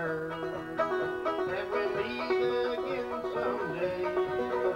her that we'll meet again someday.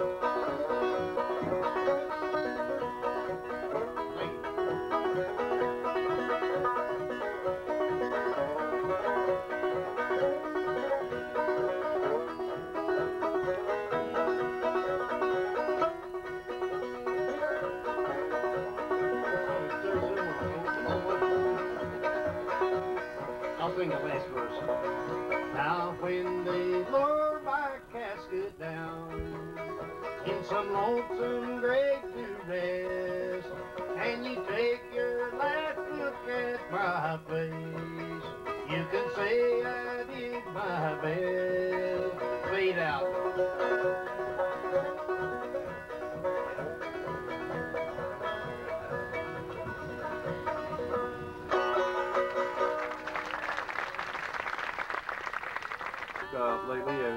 I'll sing the last verse. Now when they lower my casket down in some lonesome grave to rest, and you take your last look at my face, you can say I did my best. Fade out. Lately, and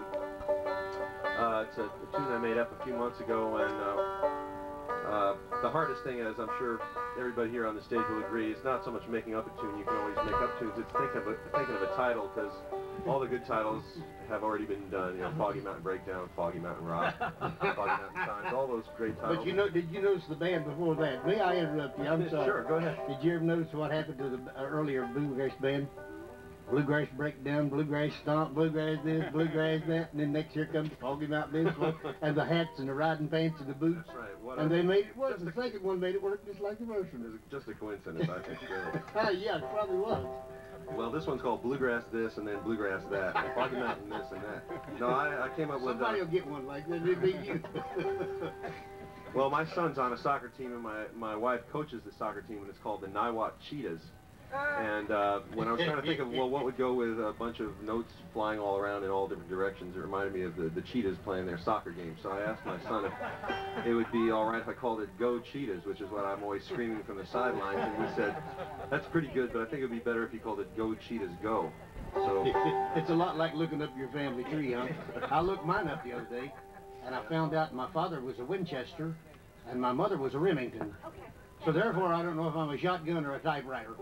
it's a tune I made up a few months ago, and the hardest thing is, I'm sure everybody here on the stage will agree, it's not so much making up a tune. You can always make up tunes. It's thinking of a title, because all the good titles have already been done. You know, Foggy Mountain Breakdown, Foggy Mountain Rock, Foggy Mountain Times, all those great titles. But you know, did you notice the band before that? May I interrupt you? I'm sorry. Sure, go ahead. Did you ever notice what happened to the earlier bluegrass band? Bluegrass Breakdown, Bluegrass Stomp, Bluegrass this, Bluegrass that, and then next year comes Foggy Mountain this one, and the hats and the riding pants and the boots. That's right. What and they made it work. The second one made it work just like the first one. It's just a coincidence, I think, really. Yeah, it probably was. Well, this one's called Bluegrass this and then Bluegrass that, and Foggy Mountain this and that. No, I came up with... Somebody will get one like that, it'll be you. Well, my son's on a soccer team, and my wife coaches the soccer team, and it's called the Niwot Cheetahs. And when I was trying to think of, well, what would go with a bunch of notes flying all around in all different directions, it reminded me of the Cheetahs playing their soccer game. So I asked my son if it would be all right if I called it Go Cheetahs, which is what I'm always screaming from the sidelines. And he said, that's pretty good, but I think it would be better if you called it Go Cheetahs Go. So it's a lot like looking up your family tree, huh? I looked mine up the other day, and I found out my father was a Winchester, and my mother was a Remington. So therefore, I don't know if I'm a shotgun or a typewriter.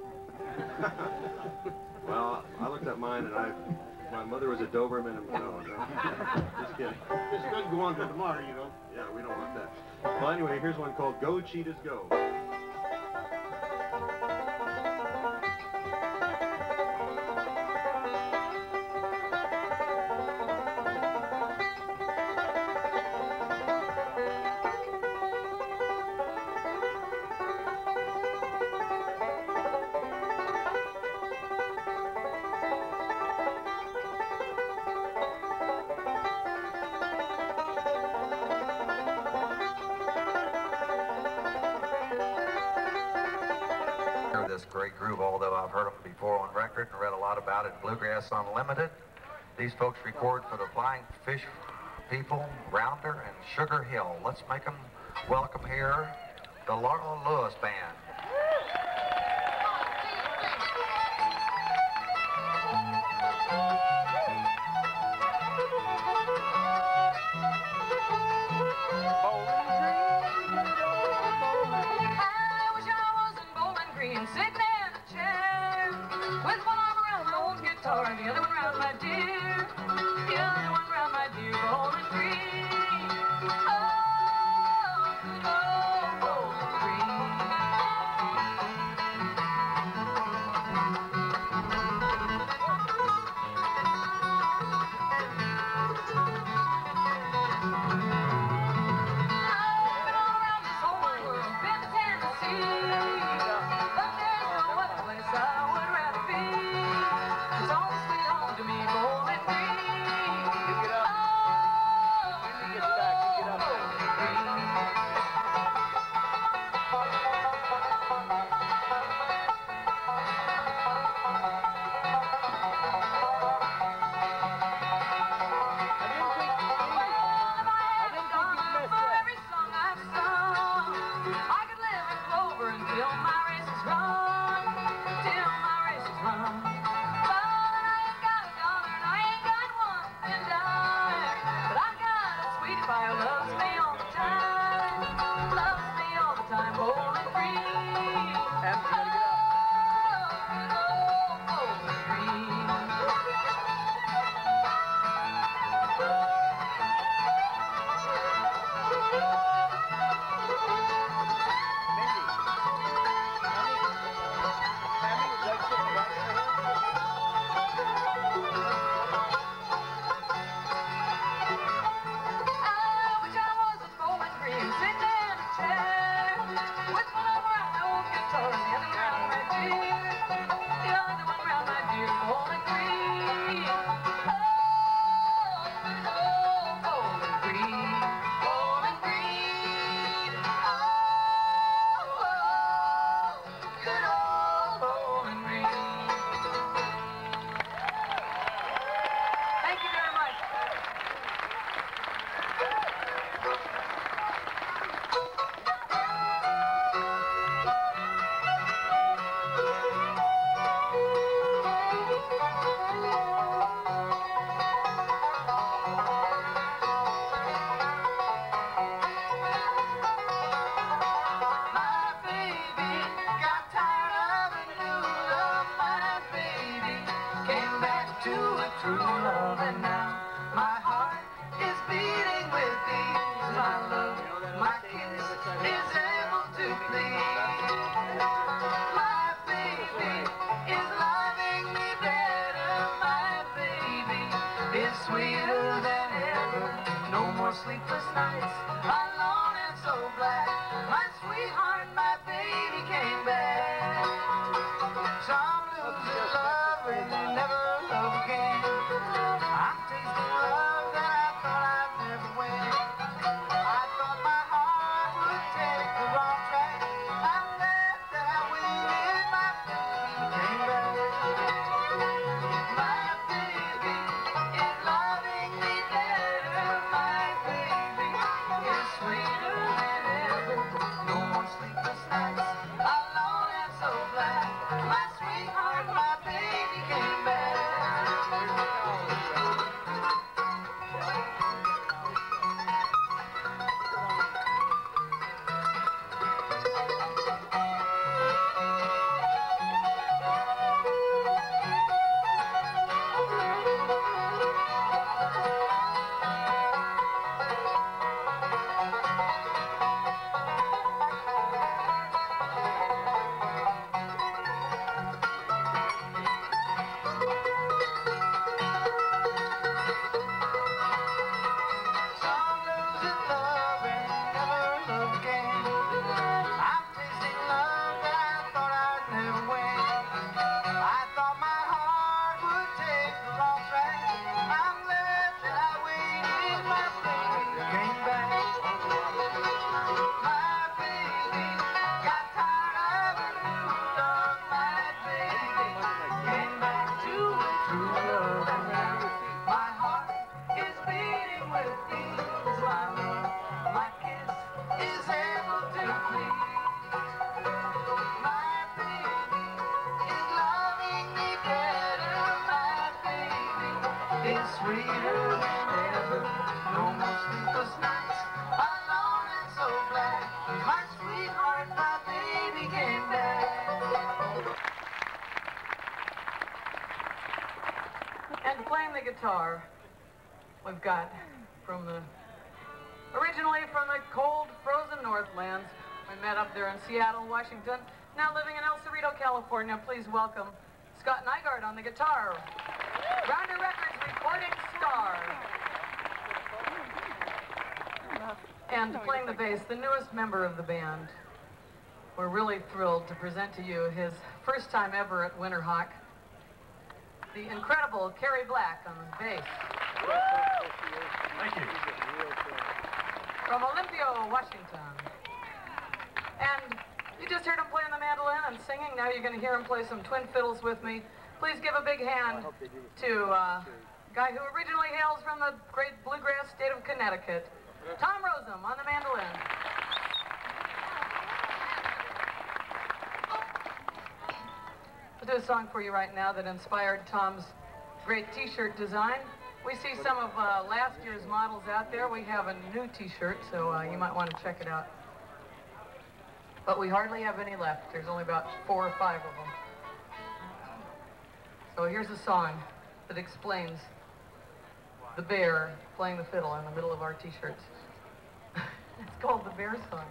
Well, I looked at mine, and my mother was a Doberman, and no, just kidding. This could go on to tomorrow, you know. Yeah, we don't want that. Well, anyway, here's one called Go Cheetahs Go. This great groove, although I've heard them before on record and read a lot about it. Bluegrass Unlimited. These folks record for the Flying Fish People, Rounder, and Sugar Hill. Let's make them welcome here the Laurel Lewis Band. Sitting in a chair with one arm around my old guitar and the other one around my dear, the other one around my dear golden tree. Oh, good old golden tree. I've been all around this whole wide world, been to Tennessee. I would rather be. It's all sweet home to me, golden green. Oh, Sleepless nights, alone and so black. My sweetheart, my baby came back. Some lose their love and they never love again. I'm tasting love that I thought I'd never win. I thought my heart would take the wrong track. I'm glad that I waited. My baby came back. My baby is loving me better. My baby is sweeter than ever. No more sleepless nights, alone and so black. My sweetheart, my baby came back. Some lose their love and never love again. I'm tasting love that I thought I'd never win. I thought my heart would take the wrong track. I'm glad that I waited. My baby came back. My baby got tired of her new love. My baby came back to a true love. And now my heart is beating with ease. My love, my kiss is able to please. My baby is loving me better. My baby is sweeter than ever. No more sleepless nights, alone and so black. My sweetheart, my baby came back. And playing the guitar, we've got originally from the cold, frozen Northlands. We met up there in Seattle, Washington. Now living in El Cerrito, California. Please welcome Scott Nygaard on the guitar. Rounder Records recording star. And playing the bass, the newest member of the band. We're really thrilled to present to you his first time ever at Winterhawk, the incredible Kerry Black on the bass. Thank you. From Olympia, Washington. And you just heard him playing the mandolin and singing. Now you're going to hear him play some twin fiddles with me. Please give a big hand to a guy who originally hails from the great bluegrass state of Connecticut, Tom Rosem on the mandolin. We'll do a song for you right now that inspired Tom's great t-shirt design. We see some of last year's models out there. We have a new t-shirt, so you might want to check it out. But we hardly have any left. There's only about 4 or 5 of them. So here's a song that explains the bear playing the fiddle in the middle of our t-shirts. It's called The Bear Song.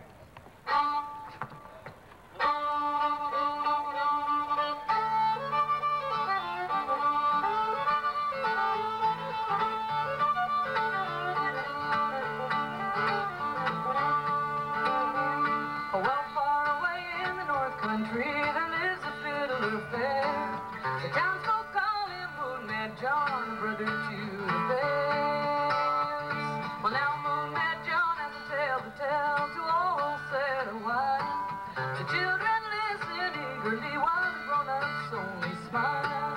There lives a fiddler fair. The townsfolk call him Moon Man John. one brother to the bears. Well, now Moon met John has a tale to tell to all set a while. The children listen eagerly while the grown-ups only smile.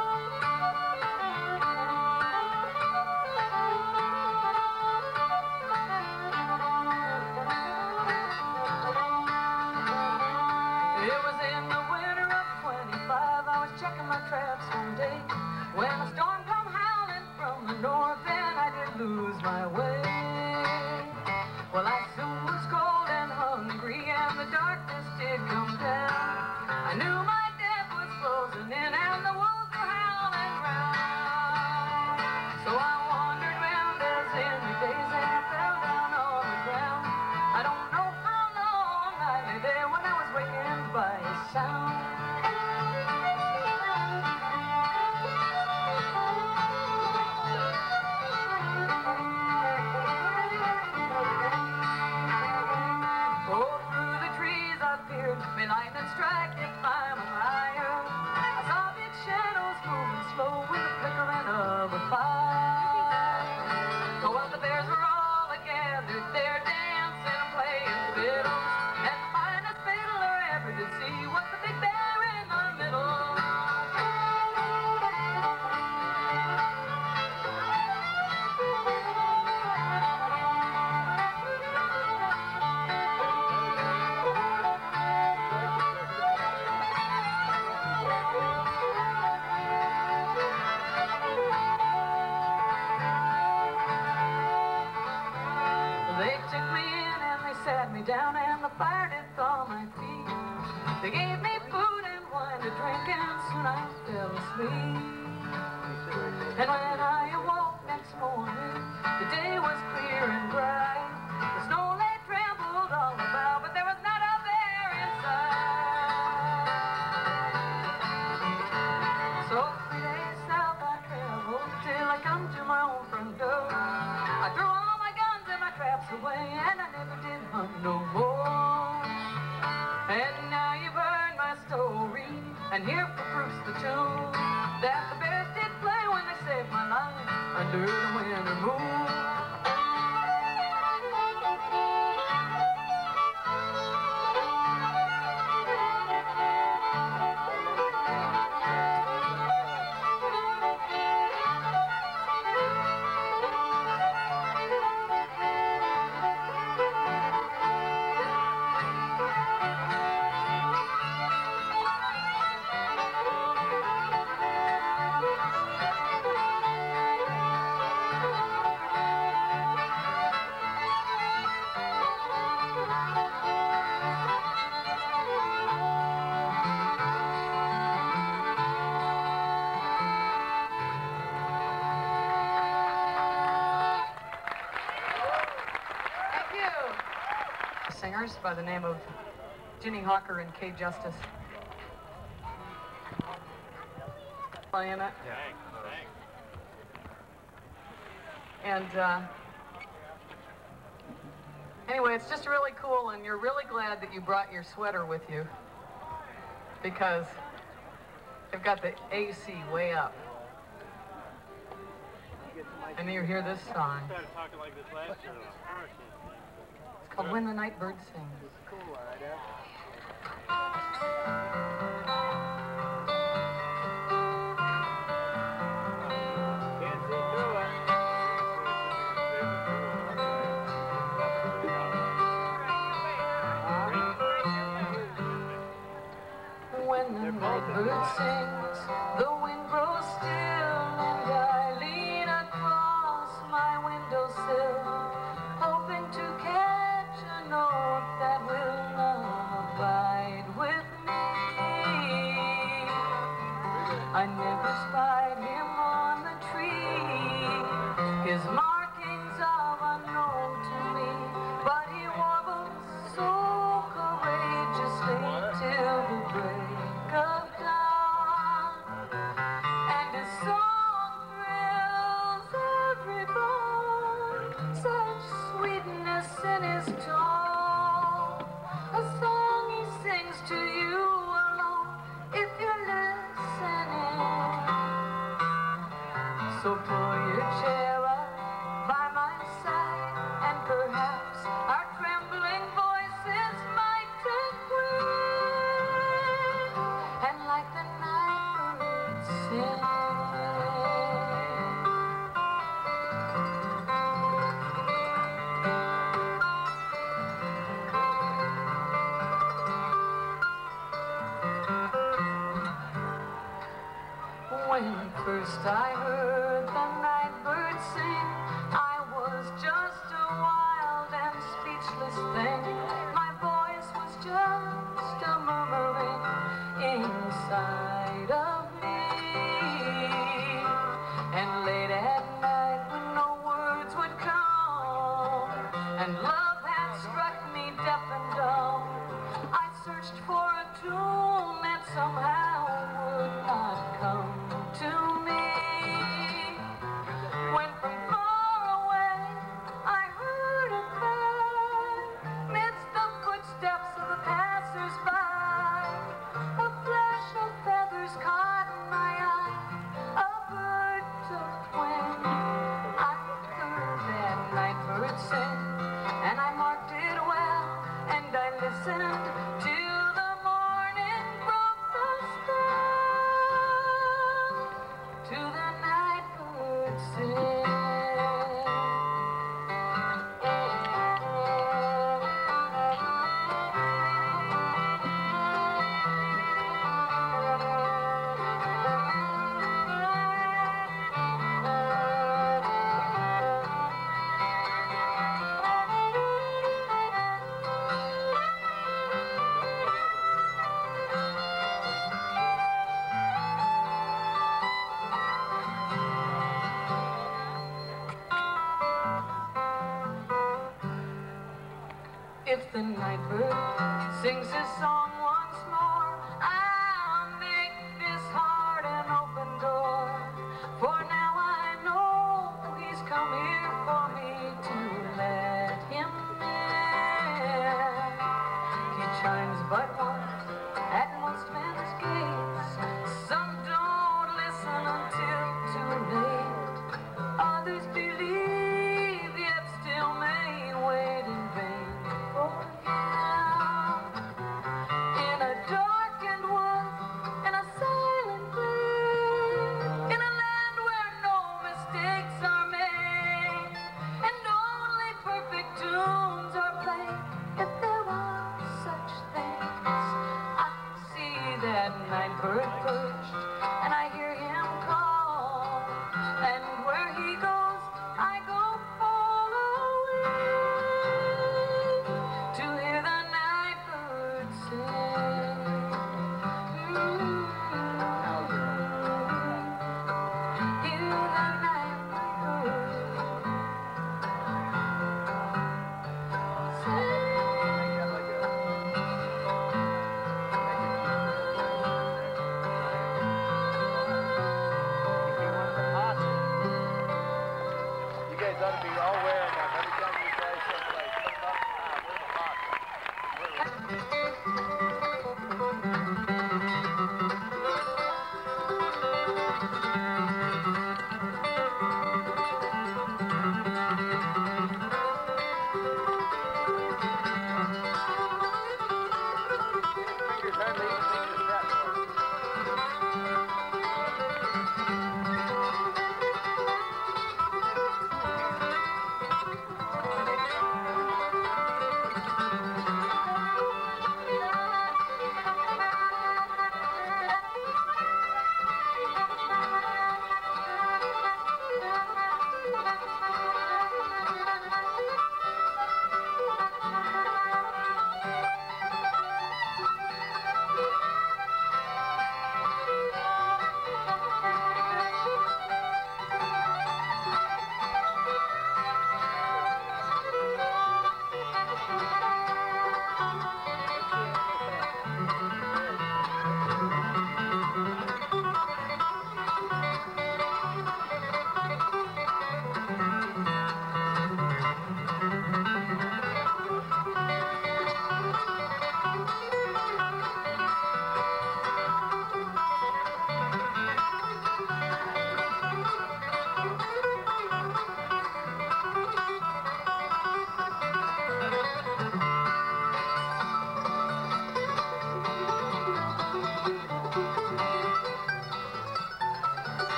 It was in the winter of 25, I was checking my traps one day, when a storm come howling from the north and I did lose my way. Well, I soon was cold and hungry and the darkness did come down. I knew my death was closing in and the wolves were howling round. So I wandered round as in the days and I fell down on the ground. I don't know how long I lay there when I was wakened by a sound. May lightning strike if I'm a liar. I saw big shadows moving slow with the flickering of a fire. Oh, well, the bears were all gathered there, dancing and playing fiddles. And the finest fiddler I ever did see was the big bear in the middle. Sat me down and the fire did thaw my feet. They gave me food and wine to drink and soon I fell asleep. And when I awoke next morning, the day was clear and bright. The snow lay trembled all about, but there was not a bear inside. So 3 days south I traveled till I come to my own front door. I threw all my guns and my traps away and I never did hunt no more. And now you've heard my story, and here for proofs the tune that the bears did play when they saved my life under the winter moon. Singers by the name of Ginny Hawker and Kay Justice playing it. And anyway, it's just really cool, and you're really glad that you brought your sweater with you because they've got the AC way up. And you hear this song. It's called When the Night Bird Sings. When the night bird sings, the wind grows still, and I lean across my windowsill, hoping to catch a note that will not So pull your chair up by my side, and perhaps our trembling voices might take wing, and like the night birds sing. When first I heard the night bird sing, I was just a wild and speechless thing. My voice was just a murmuring inside of me. And late at night when no words would come, and love had struck me deaf and dumb, I searched for a tune that somehow would not come to me. When from far away I heard a cry, midst the footsteps of the passers-by, a flash of feathers caught my eye, a bird tucked when I heard that night bird sing, and I marked it well, and I listened till the morning broke the spell, to the night bird sing. If the night bird sings his song once more, I'll make this heart an open door. For now I know he's come here for me to let him in. He chimes but once at most men's gates. Some don't listen until too late. Others believe yet still may wait in vain.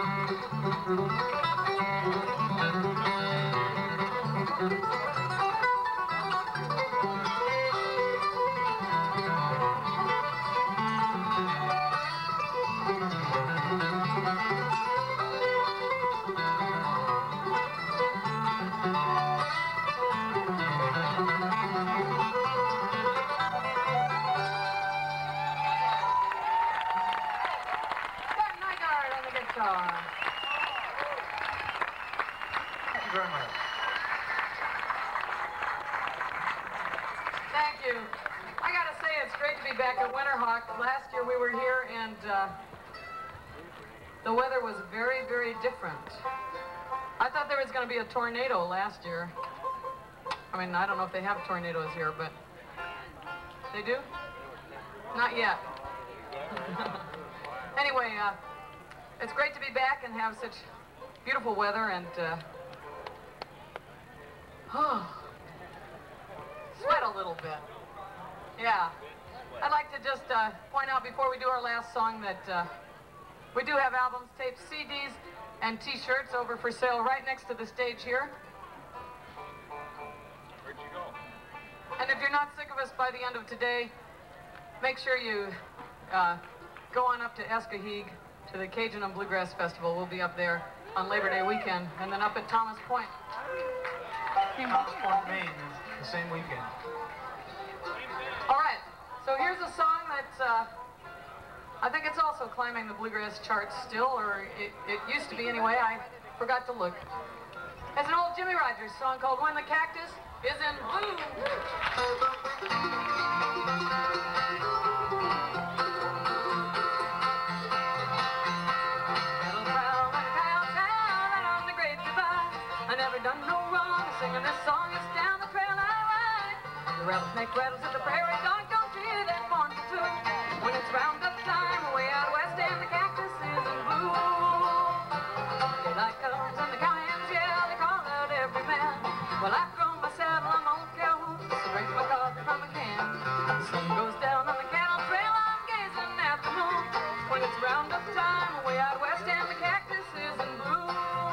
Thank you. I gotta say, it's great to be back at Winterhawk. Last year we were here and the weather was very, very different. I thought there was going to be a tornado last year. I mean, I don't know if they have tornadoes here, but they do? Not yet. Anyway, it's great to be back and have such beautiful weather and sweat a little bit. Yeah. I'd like to just point out before we do our last song that we do have albums, tapes, CDs, and T-shirts over for sale right next to the stage here. Where'd you go? And if you're not sick of us by the end of today, make sure you go on up to Escaheg to the Cajun and Bluegrass Festival. We'll be up there on Labor Day weekend, and then up at Thomas Point. Thomas Point, Maine, the same weekend. All right, so here's a song that's, I think it's also climbing the bluegrass charts still, or it used to be anyway. I forgot to look. It's an old Jimmy Rogers song called When the Cactus is in Bloom. Done no wrong, singing this song is down the trail I ride. The rattlesnake rattles at the prairie, dog don't hear that mournful tune. When it's roundup time, way out west and the cactus is in bloom. Daylight comes and the cowhands yell, they call out every man. Well, I throw my saddle on old Calhoun, so drink my coffee from a can. The sun goes down on the cattle trail, I'm gazing at the moon. When it's roundup time, way out west and the cactus is in bloom.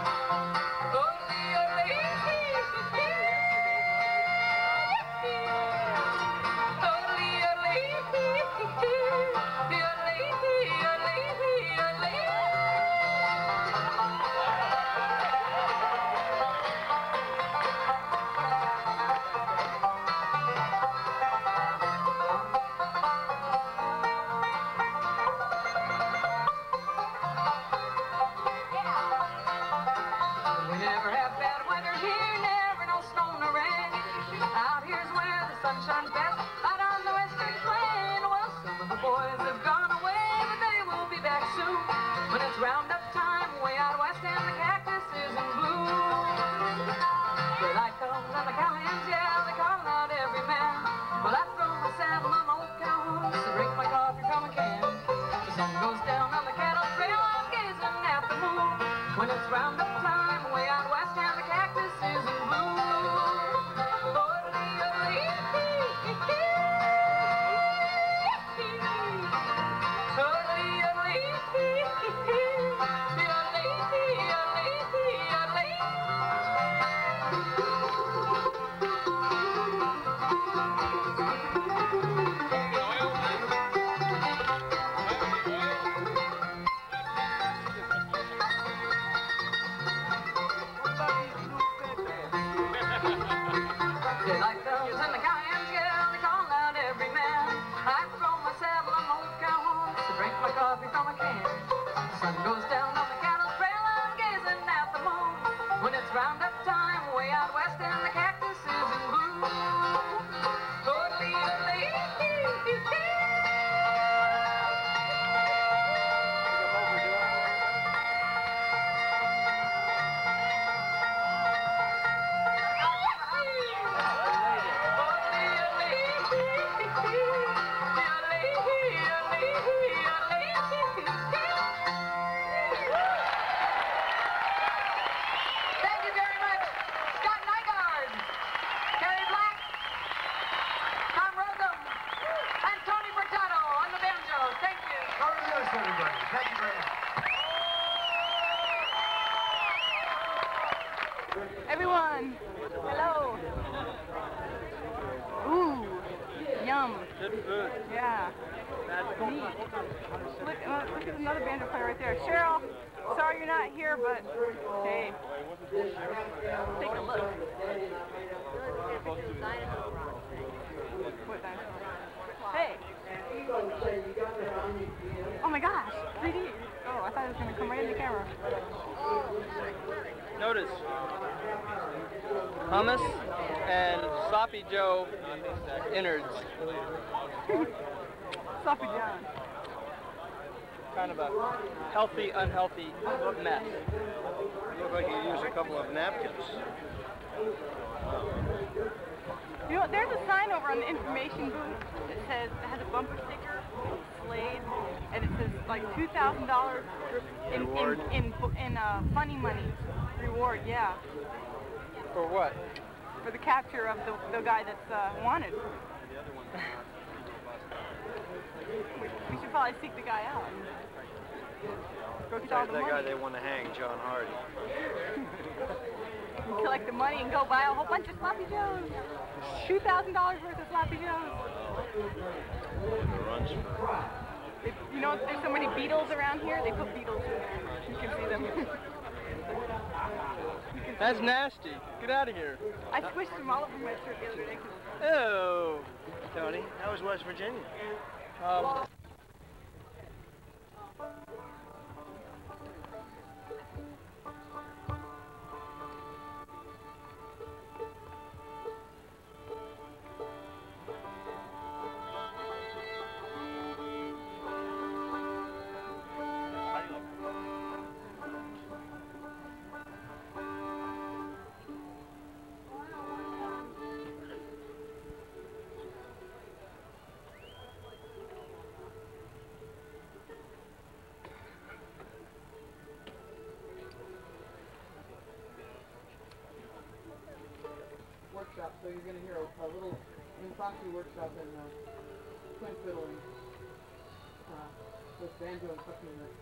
Sunshine's best out on the western plain. Well, some of the boys have gone away, but they will be back soon. When it's roundup time, way out west and the cactus is in bloom. Daylight comes and the cowhands yell, they call out every man. Well, I throw my saddle on my old Calhoun, so drink my coffee from a can. The sun goes down on the cattle trail, I'm gazing at the moon. When it's roundup time, way out west and the cactus is in bloom. Everyone, hello. Ooh, yum. Good food. Yeah. Neat. Look at another banjo player right there. Cheryl, sorry you're not here, but hey, take a look. What dinosaur? Hey. Oh my gosh, 3D. Oh, I thought it was going to come right in the camera. Notice hummus and Sloppy Joe innards. Sloppy John. Kind of a healthy, unhealthy mess. Look like you used a couple of napkins. You know, there's a sign over on the information booth that says, it has a bumper sticker, Slade, and it says like $2,000 in funny money reward, yeah. For what? For the capture of the guy that's wanted. We should probably seek the guy out. Go get all the money. That guy they want to hang, John Hardy. Collect the money and go buy a whole bunch of Sloppy Joes. $2,000 worth of Sloppy Joes. You know, there's so many beetles around here. They put beetles in there. You can see them. That's nasty. Get out of here. I squished them all over my shirt the other day. Oh. Tony, how was West Virginia? Workshop, so you're going to hear a little impromptu workshop in twin fiddling with banjo and accompaniment.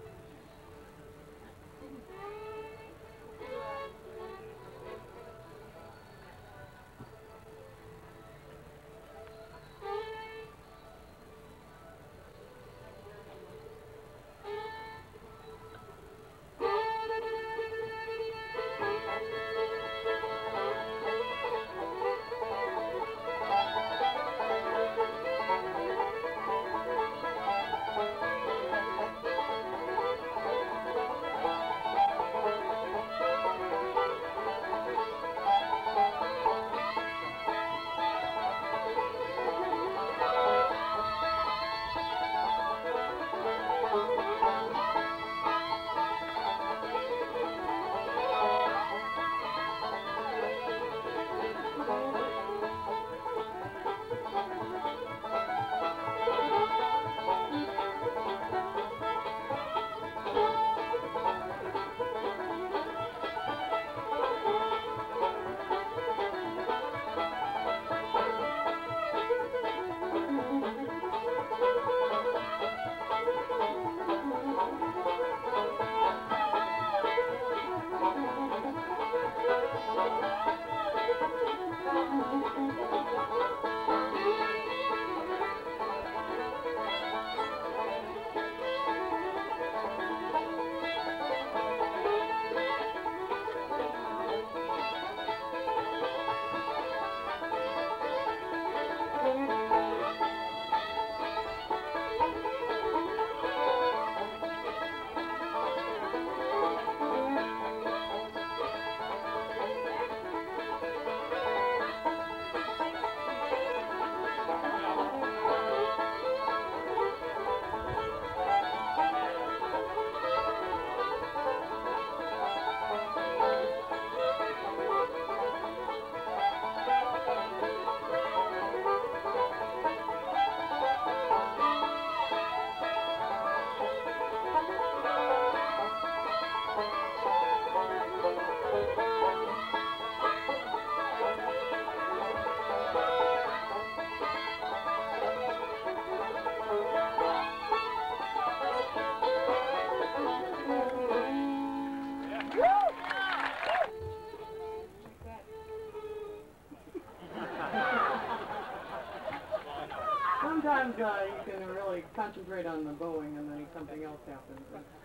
you can really concentrate on the bowing, and then something else happens.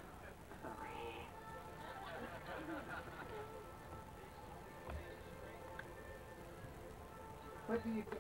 What do you think?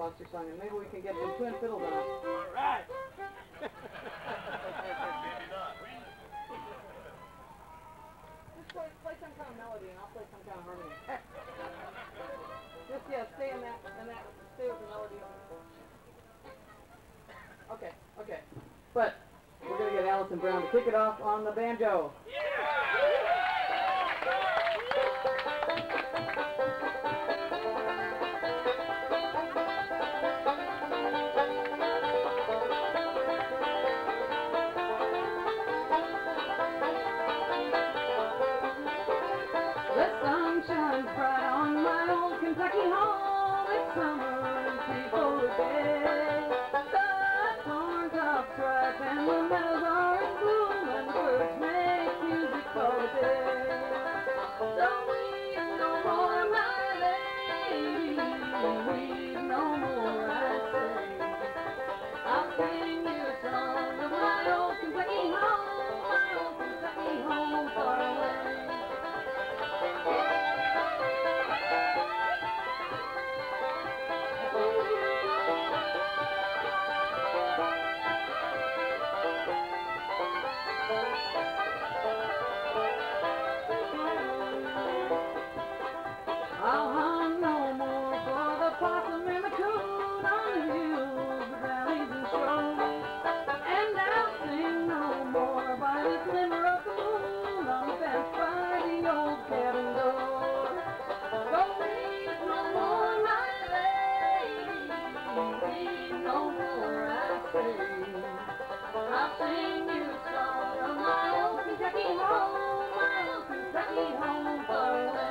lost your song, and maybe we can get some twin fiddles on it. All right. Just play some kind of melody, and I'll play some kind of harmony. Just, yeah, stay in that, stay with the melody. Okay, okay. But we're going to get Alison Brown to kick it off on the banjo. The sun shines bright on my old Kentucky home. It's summer and people are gay. The corn tops ripe and the meadows are in bloom, and the birds make music for the day. So weep no more, my lady, weep no more, I say. I'll sing you a song of my old Kentucky home, my old Kentucky home far away. I'll hum no more for the possum and the coon on the hills, the valleys and shores, and I'll sing no more by the glimmer of the moon on the bench by the old cabin door. So weep no more, my lady, weep no more, I say. I'll sing you a song of my old Kentucky home, my old Kentucky home far away.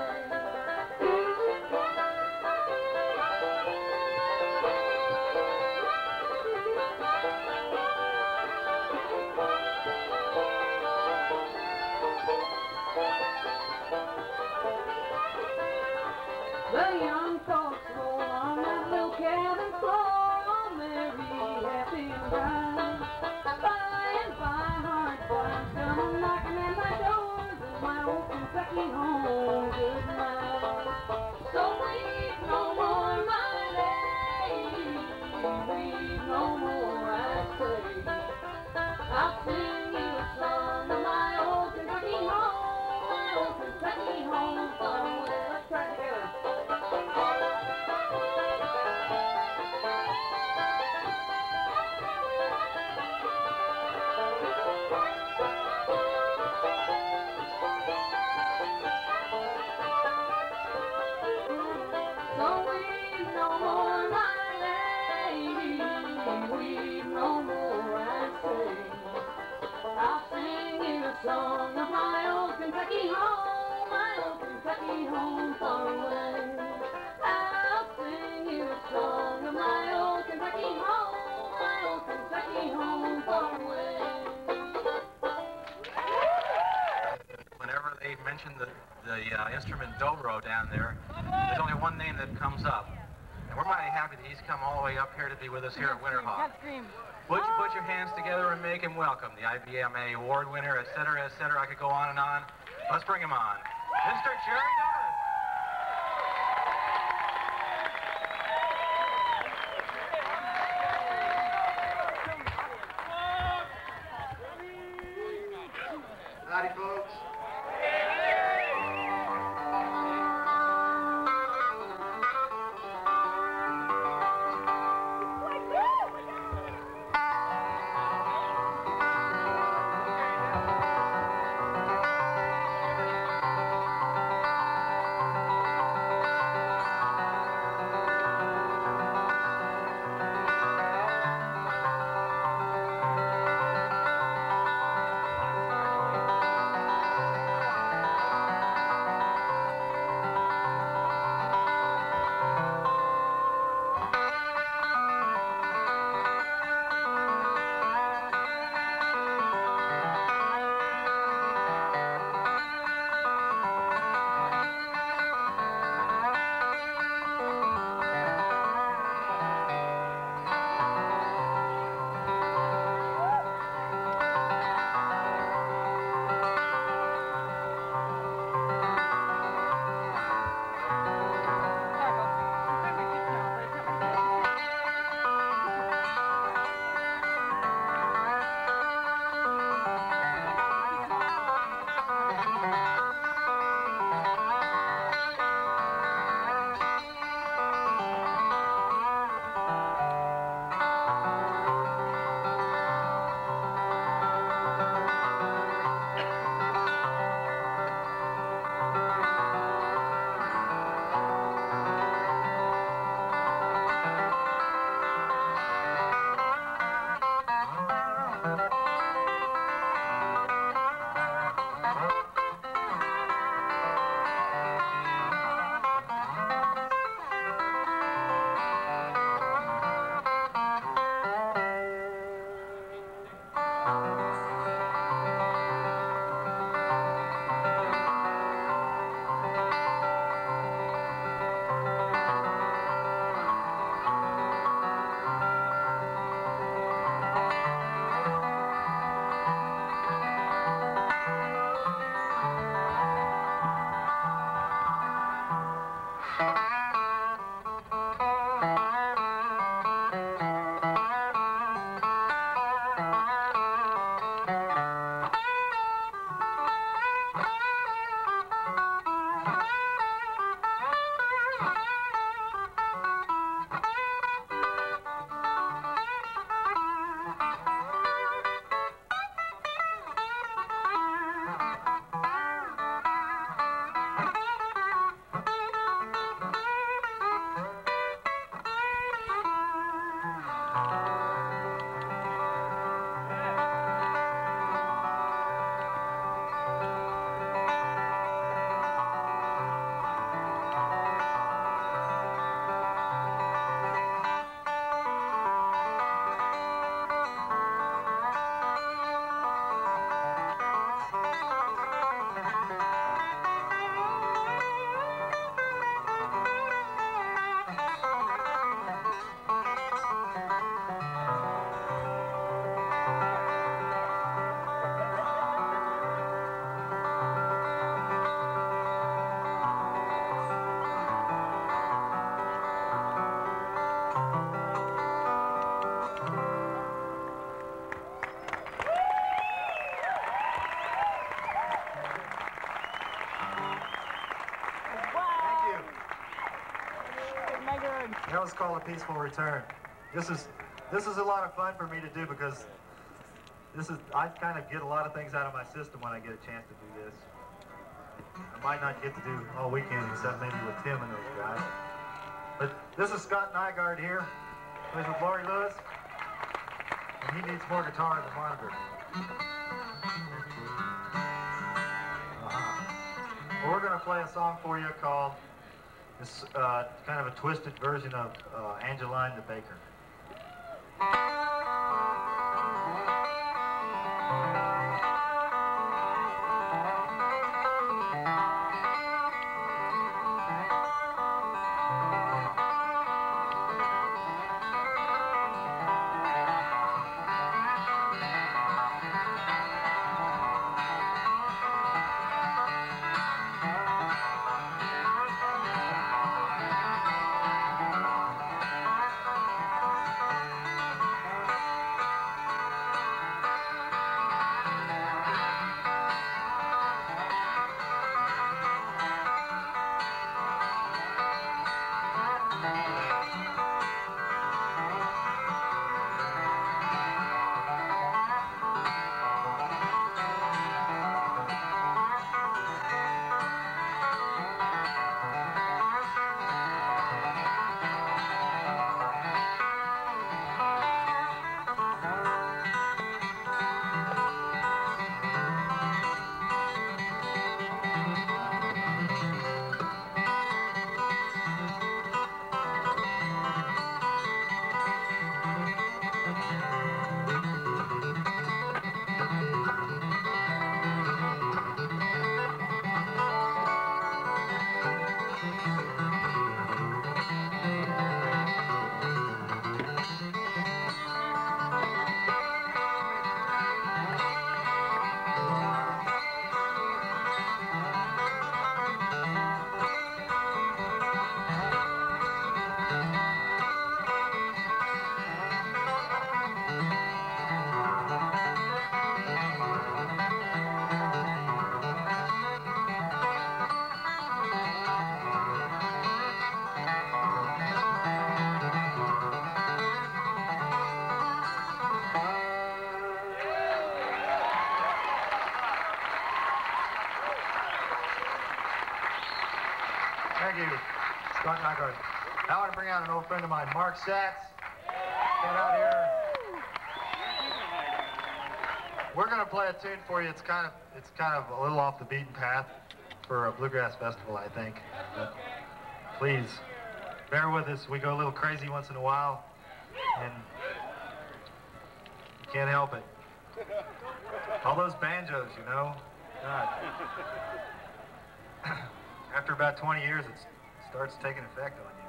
The young folks roll on that little cabin floor, all merry, happy and bright. By and by, hard times come knocking at my doors, and my old Kentucky home, good night. So weep no more, my lady, weep no more, I say. I'll sing you a song of my old Kentucky home, my old Kentucky home far away. Let's try it together. So weep no more, my lady, weep no more, I say. I'll sing you a song of my old Kentucky home, my old Kentucky home far away. I'll sing you a song of my old Kentucky home, my old Kentucky home far away. Whenever they mention the instrument dobro down there, there's only one name that comes up. And we're mighty happy that he's come all the way up here to be with us here at Winterhawk. Would you put your hands together and make him welcome? The IBMA award winner, et cetera, et cetera. I could go on and on. Let's bring him on. Mr. Jerry Douglas. Howdy, folks. That was called A Peaceful Return. This is a lot of fun for me to do because I kind of get a lot of things out of my system when I get a chance to do this. I might not get to do all weekend except maybe with Tim and those guys. But this is Scott Nygaard here, plays with Laurie Lewis, and he needs more guitar than monitor. Well, we're going to play a song for you called, it's kind of a twisted version of Angeline the Baker. Thank you, Scott Nygaard. Now I want to bring out an old friend of mine, Mark Sachs. Get out here. We're going to play a tune for you. It's kind of a little off the beaten path for a bluegrass festival, I think. But please bear with us. We go a little crazy once in a while, and you can't help it. All those banjos, you know. God. After about 20 years, it starts taking effect on you.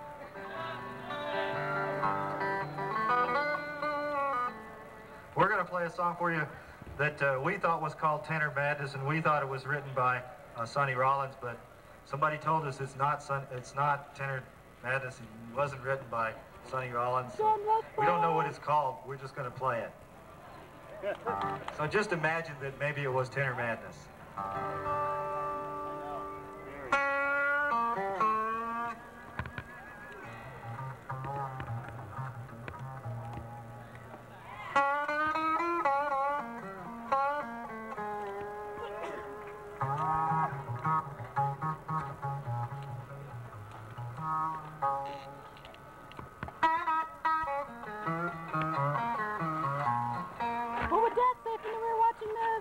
We're going to play a song for you that we thought was called Tenor Madness, and we thought it was written by Sonny Rollins, but somebody told us it's not Tenor Madness. It wasn't written by Sonny Rollins. So we don't know what it's called. We're just going to play it. So just imagine that maybe it was Tenor Madness. What would Dad say if we were watching this?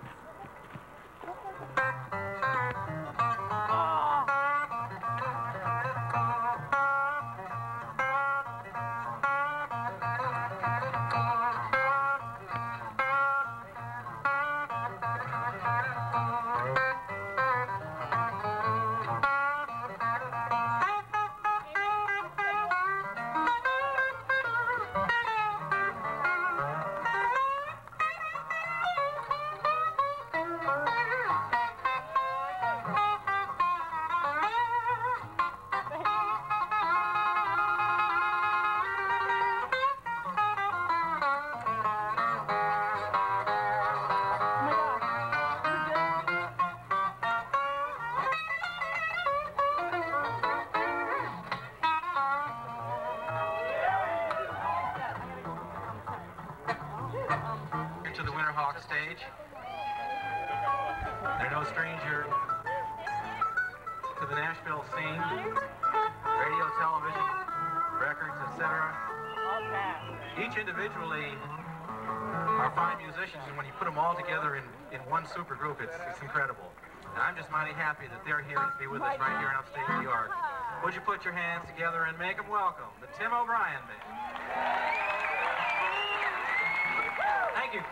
To the Winterhawk stage. They're no stranger to the Nashville scene, radio, television, records, etc. Each individually are fine musicians, and when you put them all together in one super group, it's incredible. And I'm just mighty happy that they're here to be with us right here in upstate New York. Would you put your hands together and make them welcome, the Tim O'Brien Band. Thank you.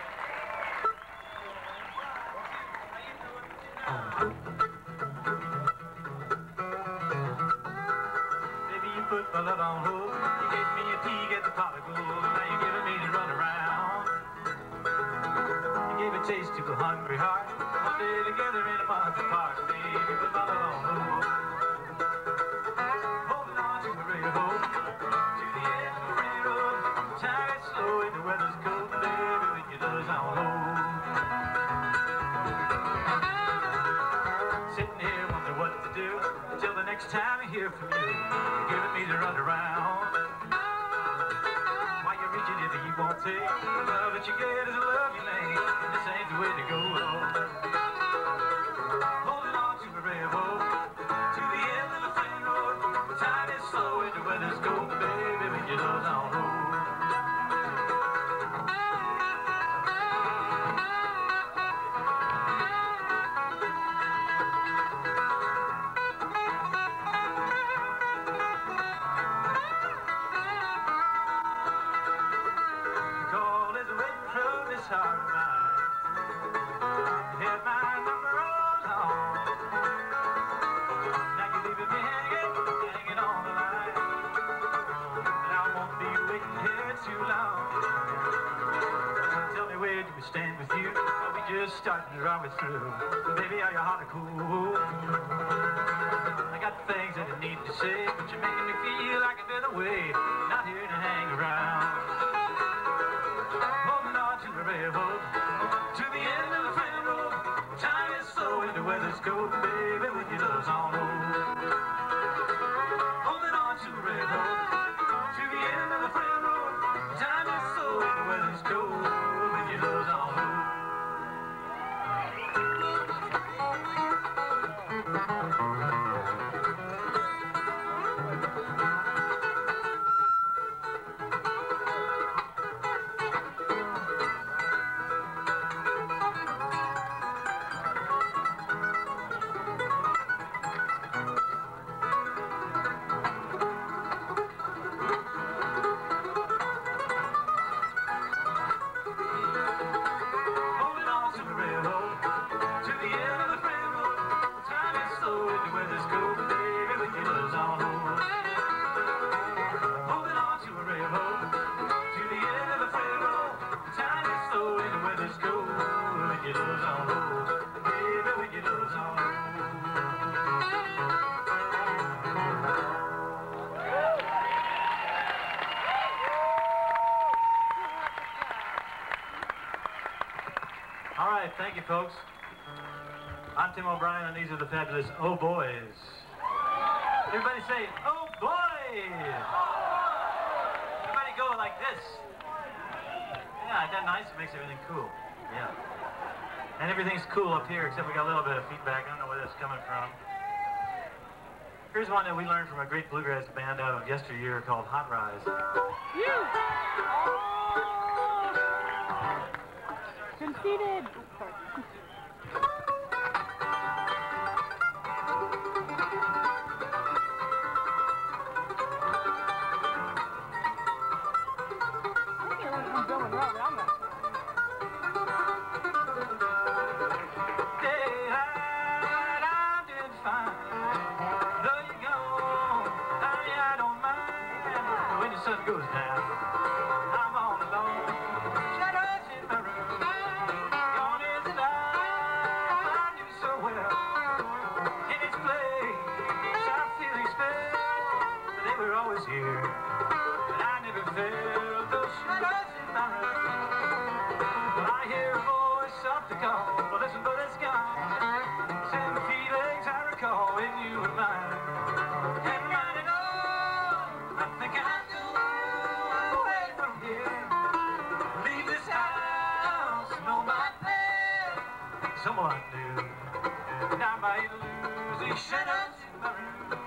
Baby, you put my love on hold. You gave me a peek at the pot of gold. Now you're giving me to run around. You gave a taste to a hungry heart. We'll stay together in a month apart. Baby, you put my love on hold. Holding on to a ray of hope. To the end of the railroad. Time is slow and the weather's cold. Baby, with your love's on hold. Sitting here wondering what to do until the next time I hear from you. You're giving me the runaround. Why you reaching if you won't take? The love that you get is the love you make. This ain't the way to go. Holding on to a ray of hope to the end of the train road. Time is slow and the weather's cold, baby, when your love's on hold. Heart of mine. You had my number all along. Now you're leaving me hanging on the line. And I won't be waiting here too long. Tell me, where do we stand with you? Are we just starting to run it through? Baby, are you hot or cool? I got things that I need to say, but you're making me feel like a bit away. Not here to hang around. To the railroad, to the end of the train road. Time is slow and the weather's cold, baby, with your love's on hold. Holding on to the railroad, to the end of the train road. Time is slow and the weather's cold, with your love's on hold. doze on low, baby, when you doze on low. All right, thank you, folks. I'm Tim O'Brien, and these are the fabulous Oh Boys. Everybody say, Oh Boys! Everybody go like this. Yeah, isn't that nice? It makes everything cool. Yeah. And everything's cool up here, except we got a little bit of feedback. I don't know where that's coming from. Here's one that we learned from a great bluegrass band out of yesteryear called Hot Rise. Conceded. Sun goes down, I'm all alone, shadows in my room, gone is the life I knew so well, in its place, I feel his spell, they were always here, but I never felt those shadows in my room. Well, I hear a voice up the call, well listen but it's gone, send the feelings I recall when you were mine, and running on, I think I someone new, now by losing shadows in my room.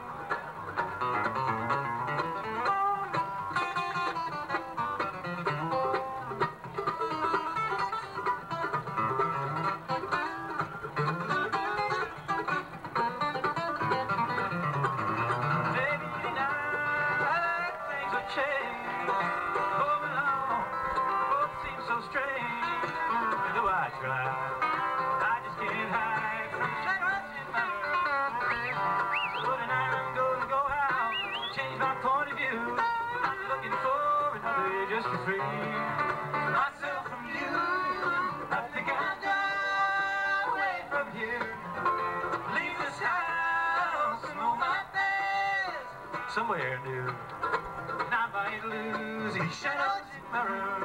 Maybe now things have changed, moving along, both seem so strange, and though I try, can't hide from shadows in my room. So tonight I'm gonna go out, change my point of view. I'm looking for another year just to free myself from you. I think I'll go away from here, leave this house and all my things somewhere new. Now I ain't losing shadows in my room.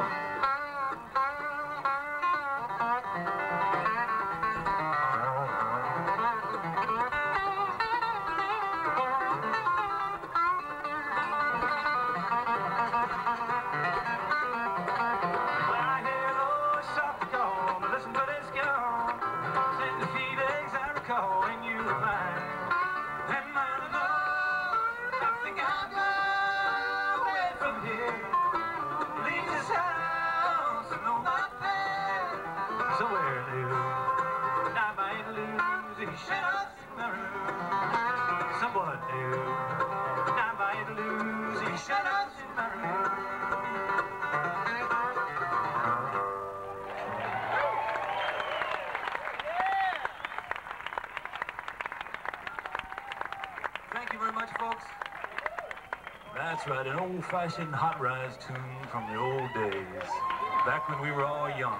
Thank you very much, folks. That's right, an old-fashioned hot rise tune from the old days, back when we were all young.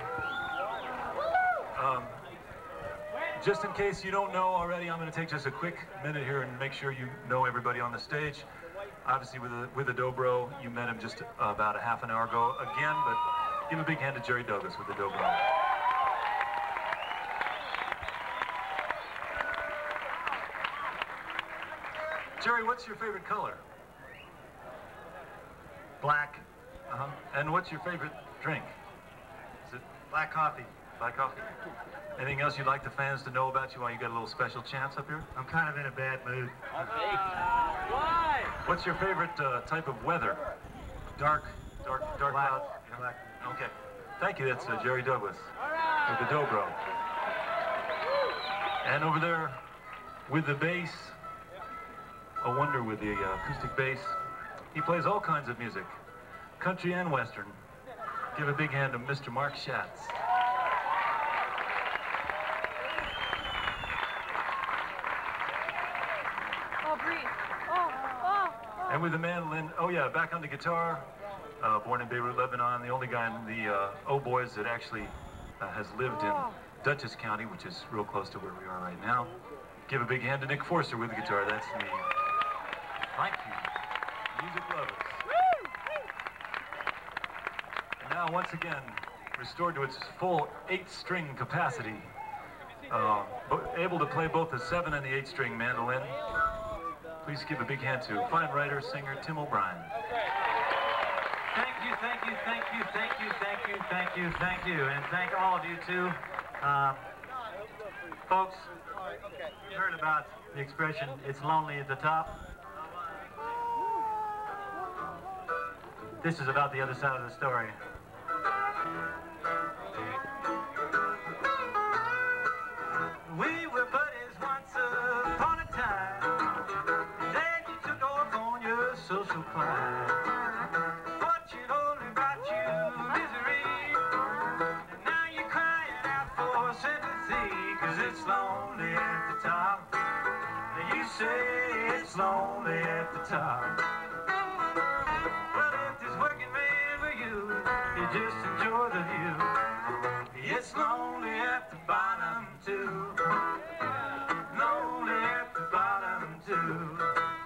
Just in case you don't know already, I'm going to take just a quick minute here and make sure you know everybody on the stage. Obviously, with the dobro, you met him just about a half an hour ago again, but give a big hand to Jerry Douglas with the dobro. Jerry, what's your favorite color? Black. And what's your favorite drink? Is it Black coffee. Black coffee? Anything else you'd like the fans to know about you while you got a little special chance up here? I'm kind of in a bad mood. Why? What's your favorite type of weather? Dark clouds? Yeah. Black. Okay. Thank you. That's Jerry Douglas with the dobro. And over there with the bass, a wonder with the acoustic bass. He plays all kinds of music, country and western. Give a big hand to Mr. Mark Schatz. And with the mandolin, back on the guitar, born in Beirut, Lebanon, the only guy in the Oh Boys that actually has lived in Dutchess County, which is real close to where we are right now. Give a big hand to Nick Forster with the guitar. That's me. Thank you, music lovers. And now, once again, restored to its full 8-string capacity, able to play both the 7 and the 8-string mandolin. Please give a big hand to fine writer, singer Tim O'Brien. Thank you, thank you, thank you, thank you, thank you, thank you, thank you, and thank all of you too. Folks, you heard about the expression, it's lonely at the top. This is about the other side of the story. We were buddies once upon a time, and then you took off on your social climb. Fortune only brought you misery, and now you're crying out for sympathy, 'cause it's lonely at the top. You say it's lonely at the top. Well, if this working man were you, you just enjoy the view. It's lonely at the bottom too. Lonely at the bottom too.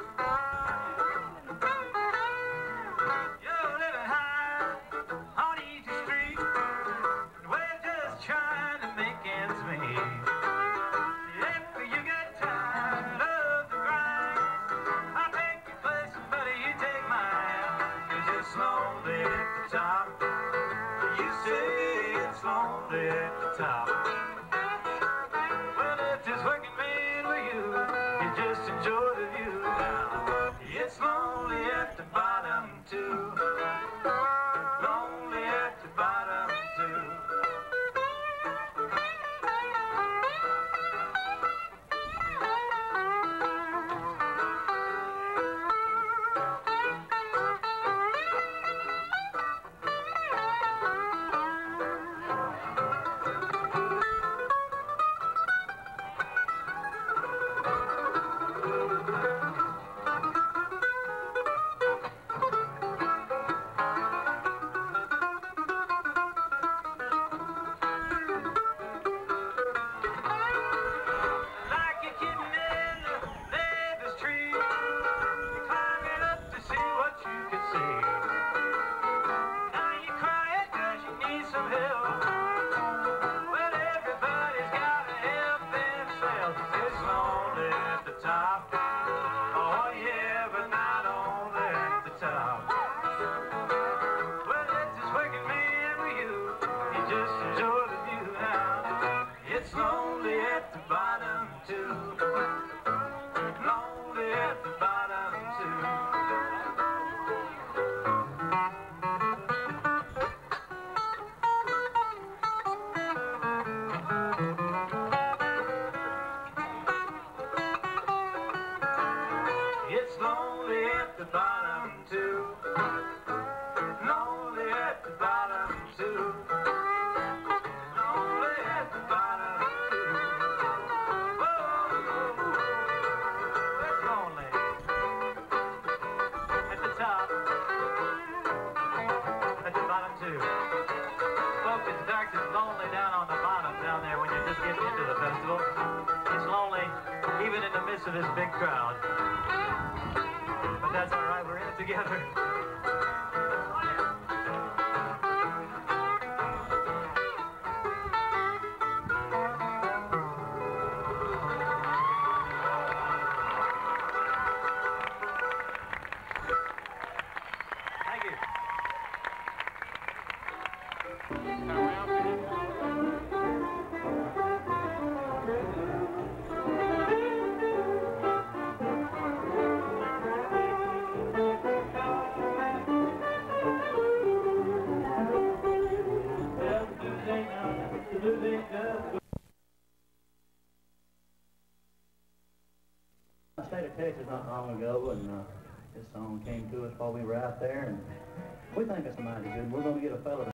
You're living high on each street, and we're just trying to make ends meet. If you get tired of the grind, I'll take your place, buddy, you take mine. 'Cause it's lonely at the top. You say it's lonely at the top. Well, if this working man were you, you just enjoy the view now. It's lonely at the bottom too. Lonely at the bottom too. Like a kitten in the neighbor's tree, you're climbing up to see what you can see. Now you're crying 'cause you need some help. Well, everybody's gotta help themselves. It's lonely at the top. Oh yeah, but not only at the top. Well, if this working man were you, you just enjoy the view now. It's lonely at the bottom too. Lonely at the bottom too. It's lonely at the bottom too. Lonely at the bottom too. Lonely at the bottom too. Whoa, it's lonely at the top. At the bottom too. Folks, it's dark and lonely down on the bottom down there when you're just getting into the festival. It's lonely even in the midst of this big crowd. But that's all right, we're in it together. Thank you. I stayed at Texas not long ago, and this song came to us while we were out there, and we think it's mighty good. We're going to get a fellow to